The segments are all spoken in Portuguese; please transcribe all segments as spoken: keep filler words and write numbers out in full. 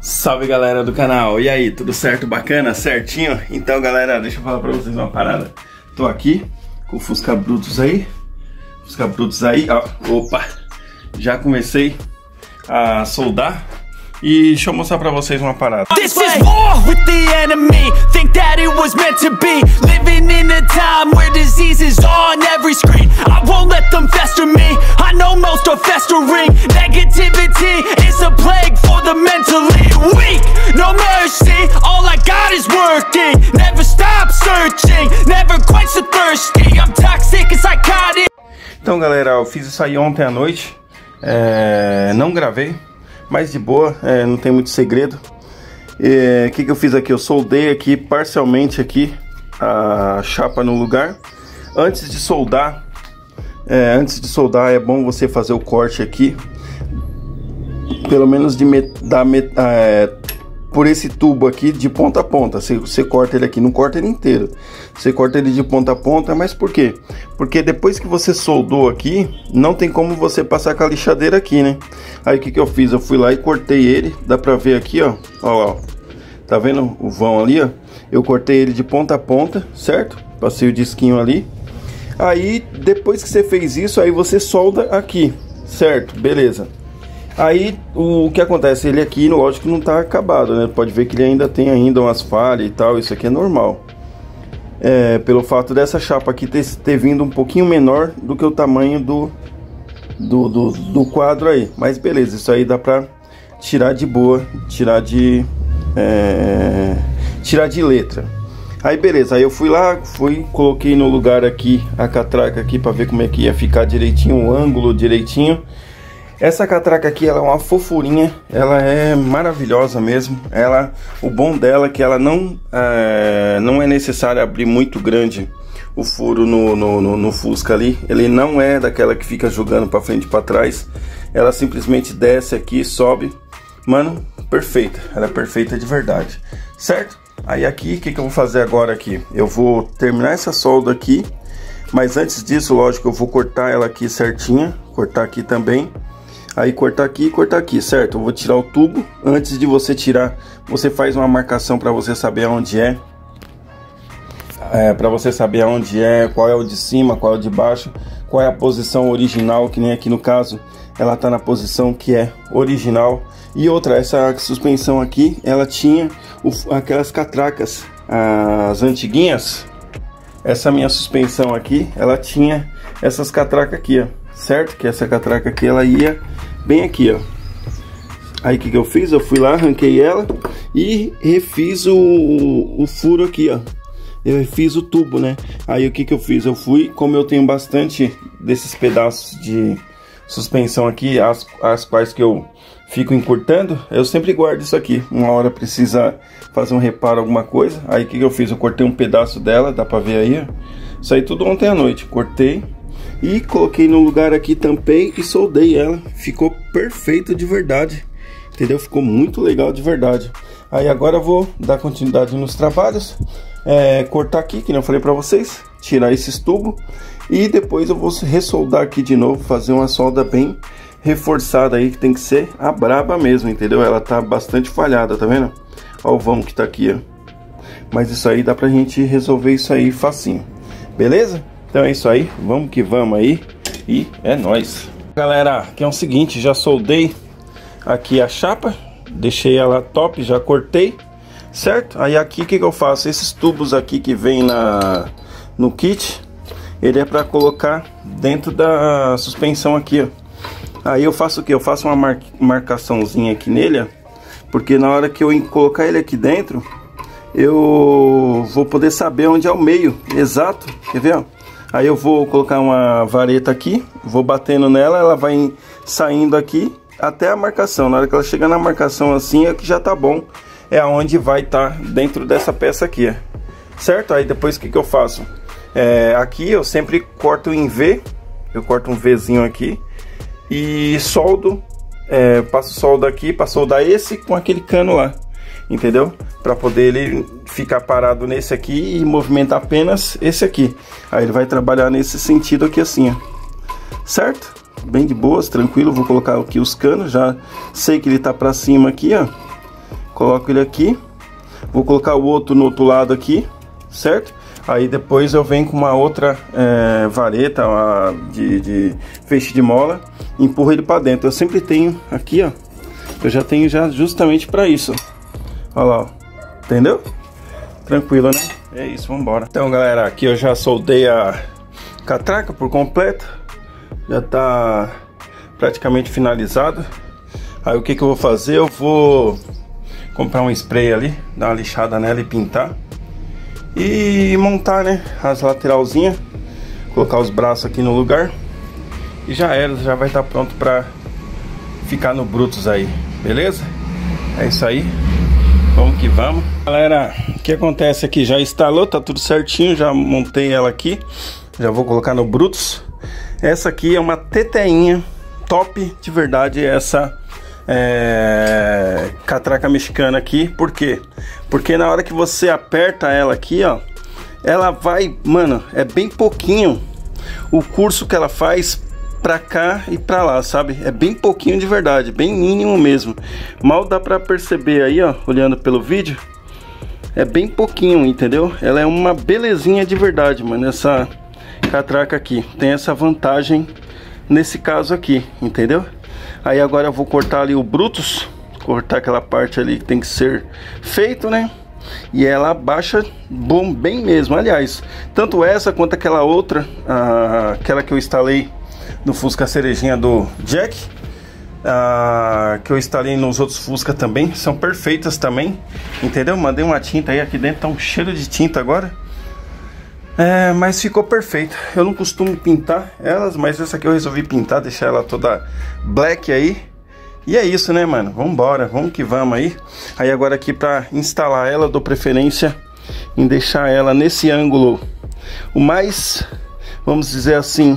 Salve galera do canal, e aí, tudo certo, bacana, certinho? Então galera, deixa eu falar pra vocês uma parada. Tô aqui com o Fusca Brutus aí, Fusca Brutus aí, ó, opa, já comecei a soldar. E deixa eu mostrar pra vocês uma parada. This is war with the enemy. Think that it was meant to be. Living in a time where disease is on every screen. I won't let them fester me. I know most are festering. Negativity is a plague for the mentally weak. No mercy, all I got is working. Never stop searching, never quite so thirsty. I'm toxic and psychotic. Então galera, eu fiz isso aí ontem à noite. é, Não gravei, mas de boa, é, não tem muito segredo. O que, que eu fiz aqui? Eu soldei aqui parcialmente aqui a chapa no lugar. Antes de soldar, é, antes de soldar é bom você fazer o corte aqui, pelo menos de met, da met, é, por esse tubo aqui de ponta a ponta. Você, você corta ele aqui, não corta ele inteiro. Você corta ele de ponta a ponta, mas por quê? Porque depois que você soldou aqui, não tem como você passar com a lixadeira aqui, né? Aí o que que eu fiz? Eu fui lá e cortei ele, dá pra ver aqui, ó. Ó, ó. Tá vendo o vão ali, ó? Eu cortei ele de ponta a ponta, certo? Passei o disquinho ali. Aí, depois que você fez isso, aí você solda aqui, certo? Beleza. Aí, o que acontece? Ele aqui, lógico que não tá acabado, né? Pode ver que ele ainda tem ainda umas falhas e tal. Isso aqui é normal. É, pelo fato dessa chapa aqui ter, ter vindo um pouquinho menor do que o tamanho do, do, do, do quadro aí. Mas beleza, isso aí dá pra tirar de boa, tirar de, é, tirar de letra. Aí beleza, aí eu fui lá, fui, coloquei no lugar aqui a catraca aqui pra ver como é que ia ficar direitinho, o ângulo direitinho. Essa catraca aqui, ela é uma fofurinha, ela é maravilhosa mesmo. Ela, o bom dela é que ela não é, não é necessário abrir muito grande o furo no, no, no, no Fusca ali. Ele não é daquela que fica jogando para frente e para trás. Ela simplesmente desce aqui, sobe. Mano, perfeita, ela é perfeita de verdade, certo? Aí aqui, o que, que eu vou fazer agora aqui? Eu vou terminar essa solda aqui, mas antes disso, lógico, eu vou cortar ela aqui certinha, cortar aqui também. Aí cortar aqui e cortar aqui, certo? Eu vou tirar o tubo. Antes de você tirar, você faz uma marcação para você saber aonde é, é para você saber aonde é, qual é o de cima, qual é o de baixo, qual é a posição original, que nem aqui no caso, ela tá na posição que é original. E outra, essa suspensão aqui, ela tinha o, aquelas catracas, as antiguinhas. Essa minha suspensão aqui, ela tinha essas catracas aqui, ó, certo? Que essa catraca aqui, ela ia bem aqui, ó. Aí o que que eu fiz? Eu fui lá, arranquei ela e refiz o, o furo aqui, ó. Eu refiz o tubo, né? Aí o que que eu fiz? Eu fui, como eu tenho bastante desses pedaços de suspensão aqui, as, as quais que eu fico encurtando, eu sempre guardo isso aqui. Uma hora precisa fazer um reparo, alguma coisa. Aí o que que eu fiz? Eu cortei um pedaço dela, dá pra ver aí, ó. Isso aí tudo ontem à noite, cortei e coloquei no lugar aqui, tampei e soldei ela. Ficou perfeito de verdade, entendeu? Ficou muito legal de verdade. Aí agora eu vou dar continuidade nos trabalhos, é, cortar aqui, que nem eu falei pra vocês, tirar esses tubos. E depois eu vou ressoldar aqui de novo, fazer uma solda bem reforçada aí, que tem que ser a braba mesmo, entendeu? Ela tá bastante falhada, tá vendo? Ó o vão que tá aqui, ó. Mas isso aí dá pra gente resolver isso aí facinho, beleza? Então é isso aí, vamos que vamos aí e é nóis. Galera, aqui é o seguinte, já soldei aqui a chapa, deixei ela top, já cortei, certo? Aí aqui o que que eu faço? Esses tubos aqui que vem na, no kit, ele é para colocar dentro da suspensão aqui, ó. Aí eu faço o que? Eu faço uma mar, marcaçãozinha aqui nele, ó, porque na hora que eu colocar ele aqui dentro, eu vou poder saber onde é o meio exato, quer ver, ó? Aí eu vou colocar uma vareta aqui, vou batendo nela, ela vai saindo aqui até a marcação. Na hora que ela chegar na marcação assim, é que já tá bom. É aonde vai estar tá dentro dessa peça aqui, ó. Certo? Aí depois o que que eu faço? É, aqui eu sempre corto em V, eu corto um Vzinho aqui e soldo, é, passo solda aqui para soldar esse com aquele cano lá, entendeu? Para poder ele ficar parado nesse aqui e movimentar apenas esse aqui. Aí ele vai trabalhar nesse sentido aqui assim, ó. Certo? Bem de boas, tranquilo. Vou colocar aqui os canos, já sei que ele tá para cima aqui, ó. Coloco ele aqui. Vou colocar o outro no outro lado aqui, certo? Aí depois eu venho com uma outra é, vareta uma, de, de feixe de mola, empurro ele para dentro. Eu sempre tenho aqui, ó. Eu já tenho já justamente para isso. Olha lá, ó. Entendeu? Tranquilo, né? É isso, vamos embora. Então, galera, aqui eu já soldei a catraca por completo. Já tá praticamente finalizado. Aí o que que eu vou fazer? Eu vou comprar um spray ali, dar uma lixada nela e pintar. E montar, né, as lateralzinhas. Colocar os braços aqui no lugar. E já era, já vai estar pronto pra ficar no Brutus aí, beleza? É isso aí. Vamos que vamos. Galera, o que acontece aqui? Já instalou, tá tudo certinho. Já montei ela aqui. Já vou colocar no Brutus. Essa aqui é uma teteinha top de verdade, essa é, catraca mexicana aqui. Por quê? Porque na hora que você aperta ela aqui, ó, ela vai, mano, é bem pouquinho o curso que ela faz pra cá e pra lá, sabe? É bem pouquinho de verdade, bem mínimo mesmo. Mal dá pra perceber aí, ó, olhando pelo vídeo. É bem pouquinho, entendeu? Ela é uma belezinha de verdade, mano, essa catraca aqui. Tem essa vantagem nesse caso aqui, entendeu? Aí agora eu vou cortar ali o Brutus, cortar aquela parte ali que tem que ser feito, né? E ela baixa bom, bem mesmo. Aliás, tanto essa quanto aquela outra, a, aquela que eu instalei no Fusca Cerejinha do Jack, a, que eu instalei nos outros Fusca também, são perfeitas também, entendeu? Mandei uma tinta aí, aqui dentro tá um cheiro de tinta agora. É, mas ficou perfeito. Eu não costumo pintar elas, mas essa aqui eu resolvi pintar, deixar ela toda black aí. E é isso, né, mano? Vambora, vamos que vamos aí. Aí agora aqui pra instalar ela, eu dou preferência em deixar ela nesse ângulo o mais, vamos dizer assim,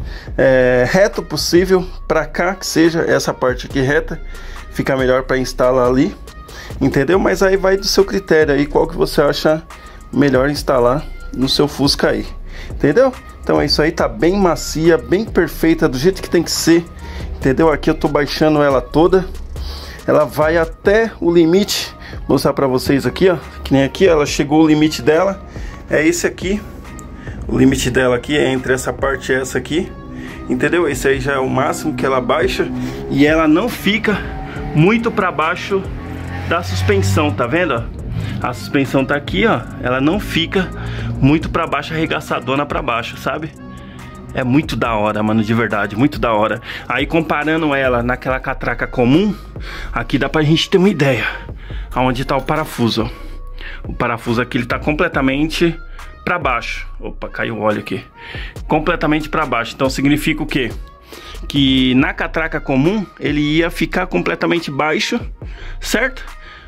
é, reto possível. Pra cá, que seja essa parte aqui reta, fica melhor pra instalar ali, entendeu? Mas aí vai do seu critério aí, qual que você acha melhor instalar no seu Fusca aí, entendeu? Então é isso aí, tá bem macia, bem perfeita, do jeito que tem que ser, entendeu? Aqui eu tô baixando ela toda, ela vai até o limite. Vou mostrar pra vocês aqui, ó, que nem aqui, ela chegou o limite dela, é esse aqui, o limite dela aqui é entre essa parte e essa aqui, entendeu? Esse aí já é o máximo que ela baixa, e ela não fica muito pra baixo da suspensão, tá vendo, ó? A suspensão tá aqui, ó, ela não fica muito pra baixo, arregaçadona pra baixo, sabe? É muito da hora, mano, de verdade, muito da hora. Aí comparando ela naquela catraca comum, aqui dá pra gente ter uma ideia aonde tá o parafuso, ó. O parafuso aqui, ele tá completamente pra baixo. Opa, caiu o óleo aqui. Completamente pra baixo, então significa o quê? Que na catraca comum, ele ia ficar completamente baixo, certo?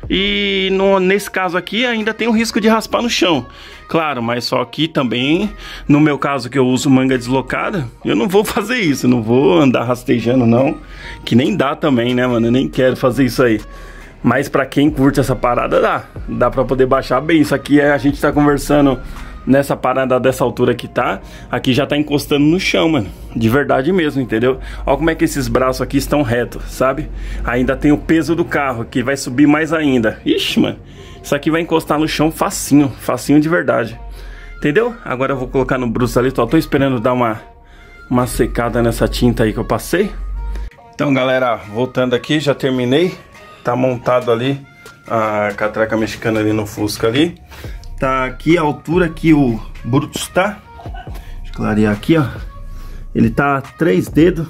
E no, nesse caso aqui ainda tem o risco de raspar no chão. Claro, mas só que também, no meu caso que eu uso manga deslocada, eu não vou fazer isso, não vou andar rastejando não, que nem dá também, né, mano? Eu nem quero fazer isso aí. Mas pra quem curte essa parada, dá. Dá pra poder baixar bem. Isso aqui é, a gente tá conversando nessa parada dessa altura que tá. Aqui já tá encostando no chão, mano. De verdade mesmo, entendeu? Olha como é que esses braços aqui estão retos, sabe? Ainda tem o peso do carro, que vai subir mais ainda. Ixi, mano. Isso aqui vai encostar no chão facinho. Facinho de verdade. Entendeu? Agora eu vou colocar no Brutus ali. Tô, tô esperando dar uma, uma secada nessa tinta aí que eu passei. Então, galera, voltando aqui, já terminei. Tá montado ali a catraca mexicana ali no Fusca ali. Tá aqui a altura que o Brutus tá. Deixa eu clarear aqui, ó. Ele tá três dedos.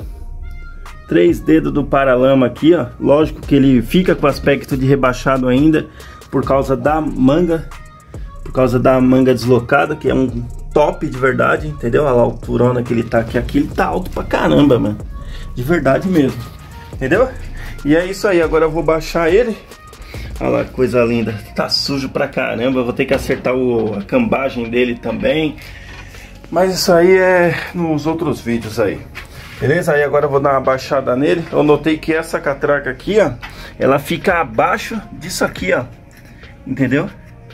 Três dedos do paralama aqui, ó. Lógico que ele fica com aspecto de rebaixado ainda, por causa da manga. Por causa da manga deslocada, que é um top de verdade, entendeu? Olha lá a alturona que ele tá aqui. Aqui ele tá alto pra caramba, mano. De verdade mesmo. Entendeu? E é isso aí. Agora eu vou baixar ele. Olha lá que coisa linda. Tá sujo pra caramba. Eu vou ter que acertar o, a cambagem dele também. Mas isso aí é nos outros vídeos aí. Beleza? Aí agora eu vou dar uma baixada nele. Eu notei que essa catraca aqui, ó, ela fica abaixo disso aqui, ó. Entendeu?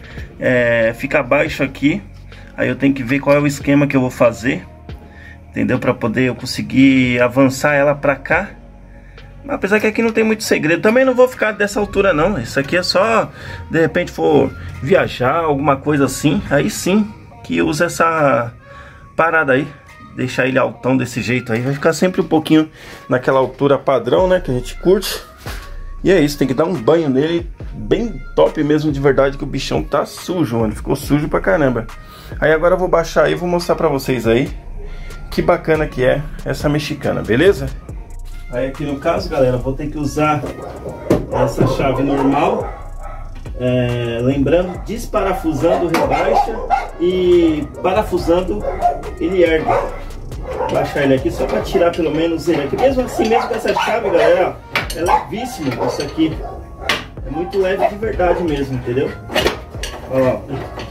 É, fica abaixo aqui. Aí eu tenho que ver qual é o esquema que eu vou fazer. Entendeu? Pra poder eu conseguir avançar ela pra cá. Apesar que aqui não tem muito segredo. Também não vou ficar dessa altura não. Isso aqui é só, de repente for viajar, alguma coisa assim. Aí sim que usa essa parada aí. Deixar ele altão desse jeito aí. Vai ficar sempre um pouquinho naquela altura padrão, né? Que a gente curte. E é isso, tem que dar um banho nele bem top mesmo, de verdade, que o bichão tá sujo, mano. Ficou sujo pra caramba. Aí agora eu vou baixar aí e vou mostrar pra vocês aí que bacana que é essa mexicana, beleza? Aí aqui no caso, galera, eu vou ter que usar essa chave normal. É, lembrando, desparafusando rebaixa e parafusando ele ergue. Vou baixar ele aqui só pra tirar pelo menos ele aqui. Mesmo assim, mesmo com essa chave, galera, ó, é levíssimo isso aqui. É muito leve de verdade mesmo, entendeu? Olha lá.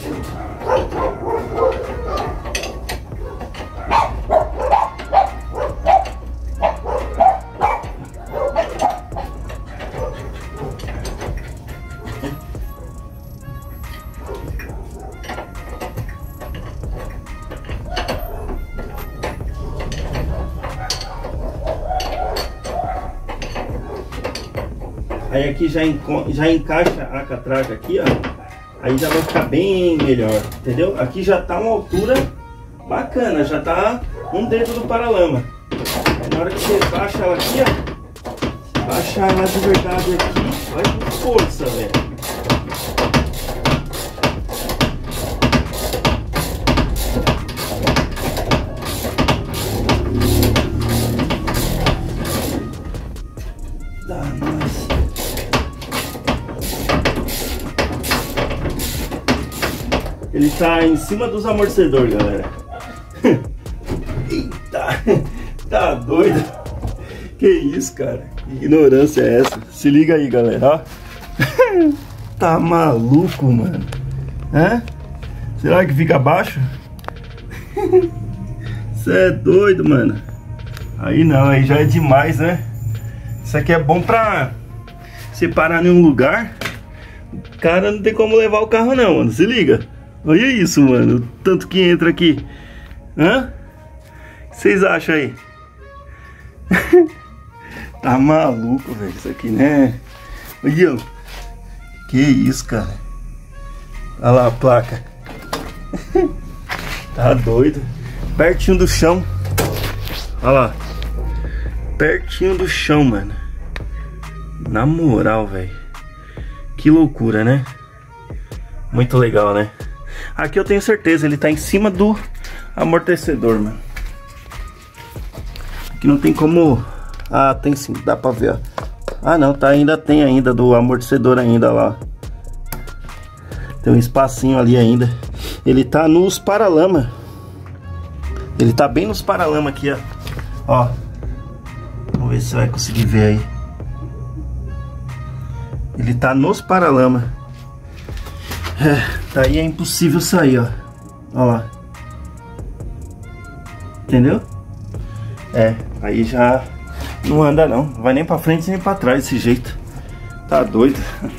Aí aqui já, já encaixa a catraca aqui, ó. Aí já vai ficar bem melhor, entendeu? Aqui já tá uma altura bacana, já tá um dedo do paralama. Aí na hora que você baixa ela aqui, ó, baixa ela de verdade aqui, vai com força, velho. Ele tá em cima dos amortecedores, galera. Eita, tá doido? Que isso, cara? Que ignorância é essa? Se liga aí, galera, ó. Tá maluco, mano? Hã? Será que fica baixo? Você é doido, mano. Aí não, aí já é demais, né? Isso aqui é bom pra separar em um lugar. O cara não tem como levar o carro não, mano. Se liga. Olha isso, mano, o tanto que entra aqui. Hã? O que vocês acham aí? Tá maluco, velho, isso aqui, né? Olha, que isso, cara. Olha lá a placa. Tá doido. Pertinho do chão. Olha lá. Pertinho do chão, mano. Na moral, velho. Que loucura, né? Muito legal, né? Aqui eu tenho certeza, ele tá em cima do amortecedor, mano. Aqui não tem como... Ah, tem sim, dá pra ver, ó. Ah não, tá, ainda tem ainda do amortecedor ainda lá. Tem um espacinho ali ainda. Ele tá nos paralama. Ele tá bem nos paralama aqui, ó. Ó. Vamos ver se você vai conseguir ver aí. Ele tá nos paralama. É, daí é impossível sair, ó. Ó lá. Entendeu? É, aí já não anda não. Não vai nem pra frente nem pra trás desse jeito. Tá doido.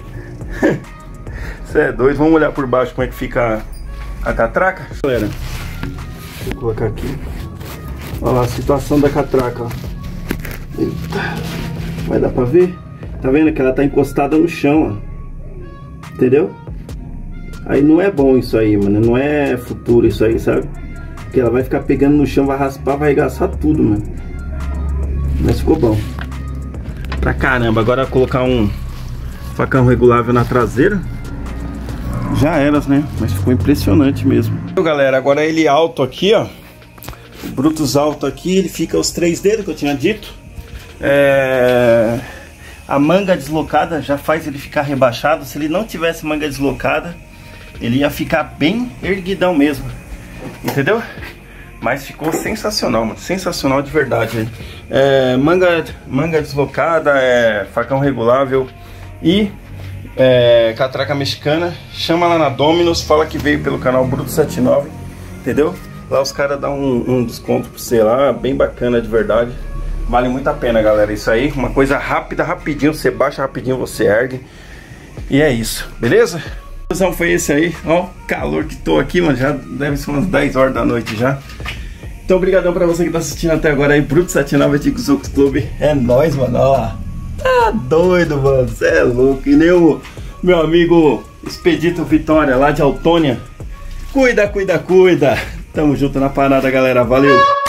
Você é doido. Vamos olhar por baixo como é que fica a, a catraca. Galera, deixa eu colocar aqui. Olha lá a situação da catraca, ó. Eita. Vai dar pra ver? Tá vendo que ela tá encostada no chão, ó. Entendeu? Aí não é bom isso aí, mano. Não é futuro isso aí, sabe? Porque ela vai ficar pegando no chão, vai raspar, vai arregaçar tudo, mano. Mas ficou bom pra caramba. Agora colocar um facão regulável na traseira. Já eras, né? Mas ficou impressionante mesmo. Então, galera, agora ele alto aqui, ó. O Brutus alto aqui, ele fica os três dedos que eu tinha dito. É... A manga deslocada já faz ele ficar rebaixado. Se ele não tivesse manga deslocada, ele ia ficar bem erguidão mesmo, entendeu? Mas ficou sensacional, mano. Sensacional de verdade. É, manga, manga deslocada, é, facão regulável e é, catraca mexicana. Chama lá na Dominus, fala que veio pelo canal Brutus setenta e nove, entendeu? Lá os caras dão um, um desconto pra você lá, bem bacana de verdade. Vale muito a pena, galera. Isso aí, uma coisa rápida, rapidinho. Você baixa rapidinho, você ergue. E é isso, beleza? A conclusão foi esse aí. Ó o calor que tô aqui, mano. Já deve ser umas dez horas da noite já. Então, obrigadão pra você que tá assistindo até agora aí, Bruto setenta e nove Ticos Zucos Clube. É nóis, mano, ó. Tá doido, mano, você é louco. E nem o meu amigo Expedito Vitória, lá de Autônia. Cuida, cuida, cuida. Tamo junto na parada, galera, valeu.